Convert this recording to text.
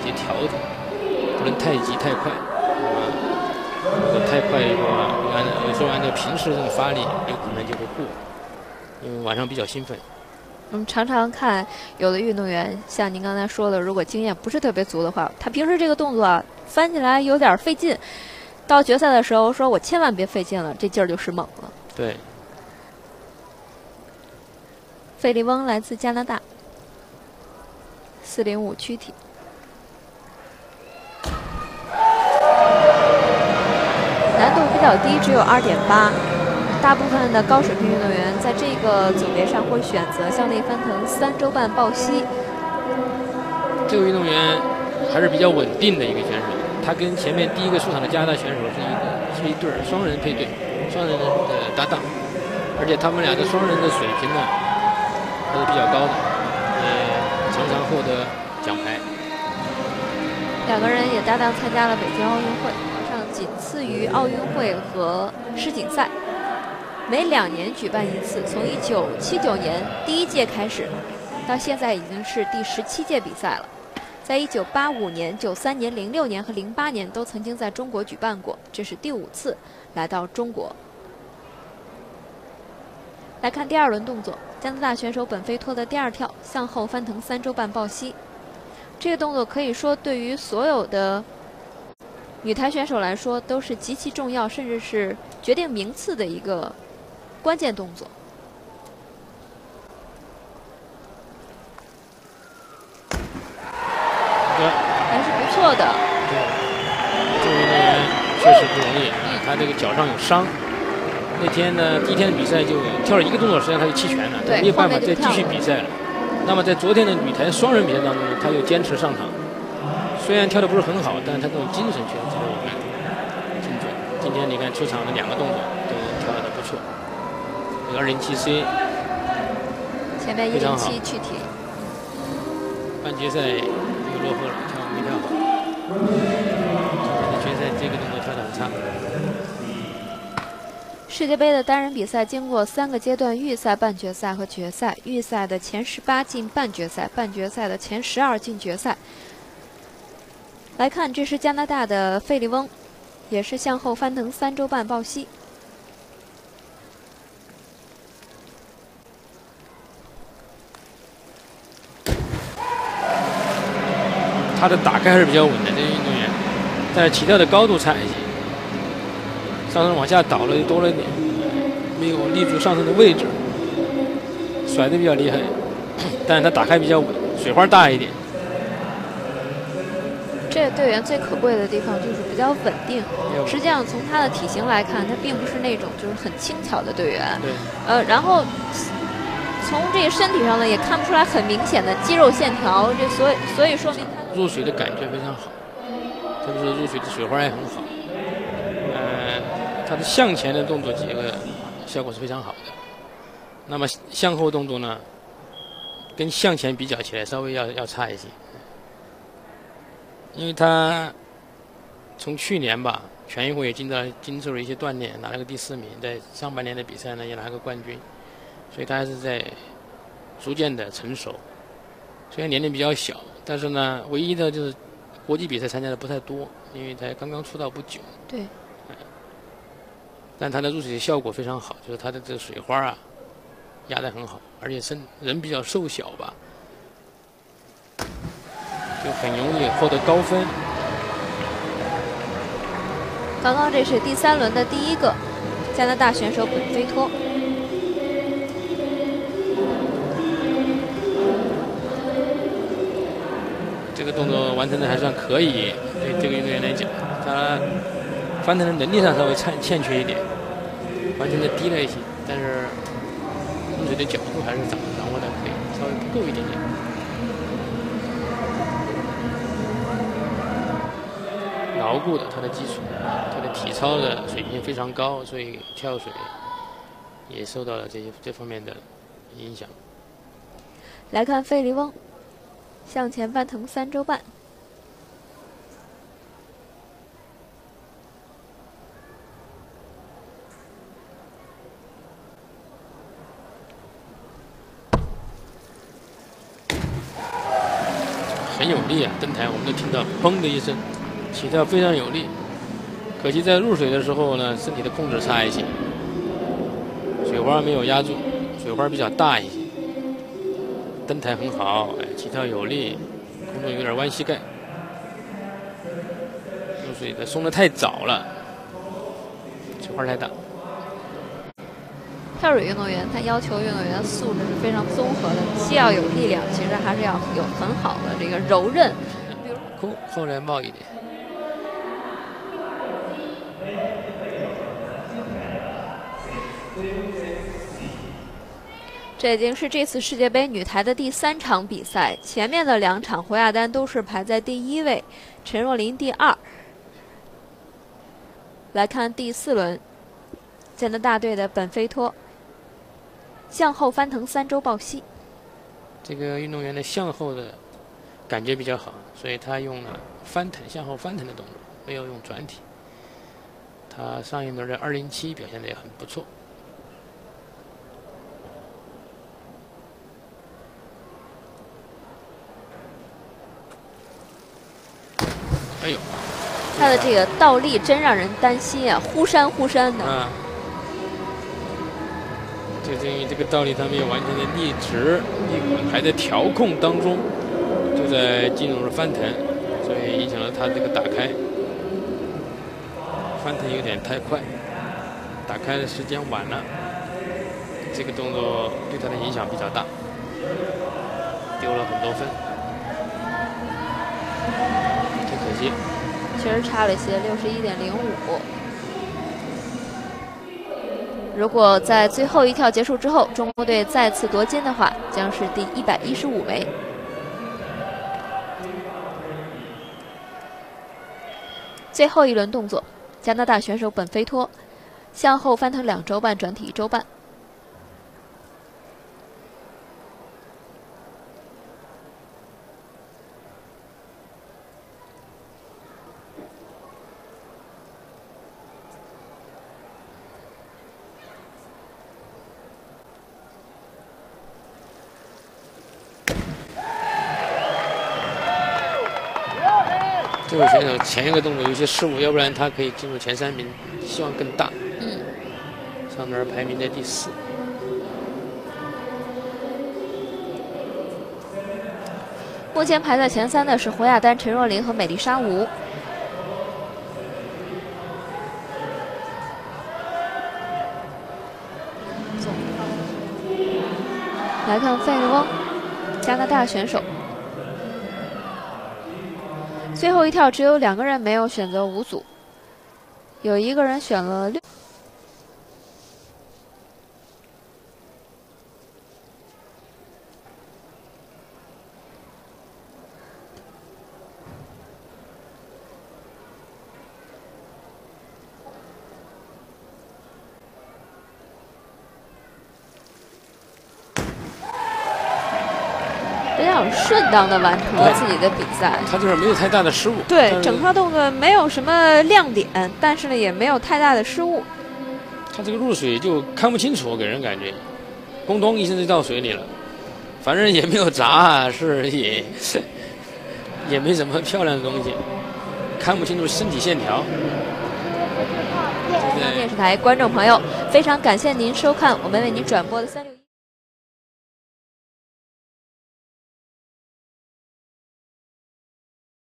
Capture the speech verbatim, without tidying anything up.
些调整，不能太急太快。啊，如果太快的话，按有时候按照平时这种发力，有可能就会过。因为晚上比较兴奋。 我们常常看有的运动员，像您刚才说的，如果经验不是特别足的话，他平时这个动作啊翻起来有点费劲，到决赛的时候说我千万别费劲了，这劲儿就是猛了。 对。 费利翁来自加拿大，四零五躯体。难度比较低，只有二点八。大部分的高水平运动员在这个组别上会选择向内翻腾三周半抱膝。 这个运动员还是比较稳定的一个选手，他跟前面第一个出场的加拿大选手是一个是一对双人配对，双人的搭档，而且他们俩的双人的水平呢还是比较高的，也常常获得奖牌。 两个人也搭档参加了北京奥运会，好像仅次于奥运会和世锦赛。每两年举办一次，从一九七九年第一届开始，到现在已经是第十七届比赛了。在一九八五年、九三年、零六年和零八年都曾经在中国举办过，这是第五次来到中国。来看第二轮动作，加拿大选手本菲托的第二跳向后翻腾三周半抱膝。这个动作可以说对于所有的女台选手来说都是极其重要，甚至是决定名次的一个关键动作。还是不错的。 对，这个运动员确实不容易，他这个脚上有伤。那天呢，第一天的比赛就跳了一个动作，实际上他就弃权了，没有办法再继续比赛了。那么在昨天的女台双人比赛当中呢，他又坚持上场，虽然跳的不是很好，但是他这种精神确实值得我们敬重。今天你看出场的两个动作都跳得不错，这个二零七 C 前面一零七躯体， 半决赛又落后了，跳没跳好。今天的决赛这个动作跳得很差。 世界杯的单人比赛经过三个阶段：预赛、半决赛和决赛。预赛的前十八进半决赛，半决赛的前十二进决赛。来看，这是加拿大的费利翁，也是向后翻腾三周半抱膝。 他的打开还是比较稳的，这个运动员，但是起跳的高度差一些。上身往下倒了多了一点，没有立住上身的位置，甩得比较厉害，但是他打开比较稳，水花大一点。 这个队员最可贵的地方就是比较稳定。实际上从他的体型来看，他并不是那种就是很轻巧的队员。 对。 呃，然后从这个身体上呢，也看不出来很明显的肌肉线条，这所以所以说明他入水的感觉非常好，特别是入水的水花也很好。呃。他的向前的动作几个效果是非常好的，那么向后动作呢，跟向前比较起来稍微要要差一些，因为他从去年吧，全运会也经到经受了一些锻炼，拿了个第四名，在上半年的比赛呢也拿个冠军，所以他还是在逐渐的成熟。虽然年龄比较小，但是呢，唯一的就是国际比赛参加的不太多，因为他刚刚出道不久。 对。 但他的入水的效果非常好，就是他的这个水花啊，压得很好，而且身人比较瘦小吧，就很容易获得高分。 刚刚这是第三轮的第一个加拿大选手本菲托。 这个动作完成的还算可以，对这个运动员来讲，他翻腾的能力上稍微欠欠缺一点，完成的低了一些，但是入水的角度还是掌掌握的可以，稍微不够一点点。牢固的他的基础，他的体操的水平非常高，所以跳水也受到了这些这方面的影响。 来看费利翁，向前翻腾三周半。 很有力啊，登台我们都听到砰的一声，起跳非常有力。可惜在入水的时候呢，身体的控制差一些，水花没有压住，水花比较大一些。登台很好，哎，起跳有力，空中有点弯膝盖。入水的松得太早了，水花太大。 跳水运动员他要求运动员的素质是非常综合的，既要有力量，其实还是要有很好的这个柔韧。比如空后来冒一点。 这已经是这次世界杯女台的第三场比赛，前面的两场侯亚丹都是排在第一位，陈若琳第二。来看第四轮，加拿大队的本菲托向后翻腾三周抱膝。 这个运动员的向后的感觉比较好，所以他用了翻腾向后翻腾的动作，没有用转体。他上一轮的二零七表现得也很不错。哎呦， 他的这个倒立真让人担心啊，忽闪忽闪的。 啊，就是因为这个倒立他没有完全的立直，立滚还在调控当中，就在进入了翻腾，所以影响了他这个打开。翻腾有点太快，打开的时间晚了，这个动作对他的影响比较大，丢了很多分。 其实差了一些，六十一点零五。如果在最后一跳结束之后，中国队再次夺金的话，将是第一百一十五枚。最后一轮动作，加拿大选手本菲托向后翻腾两周半，转体一周半。 这位选手前一个动作有些失误，要不然他可以进入前三名，希望更大。 嗯， 上轮排名在第四。 目前排在前三的是侯亚丹、陈若琳和美丽莎吴。来看费勒翁，加拿大选手。最后一跳只有两个人没有选择五组，有一个人选了六。比较顺当的完成了自己的比赛， 他就是没有太大的失误。 对，整套动作没有什么亮点，但是呢也没有太大的失误。 他这个入水就看不清楚，给人感觉，咣咚一声就到水里了，反正也没有砸，是也也没什么漂亮的东西，看不清楚身体线条。 中央电视台观众朋友，非常感谢您收看我们为您转播的三六一。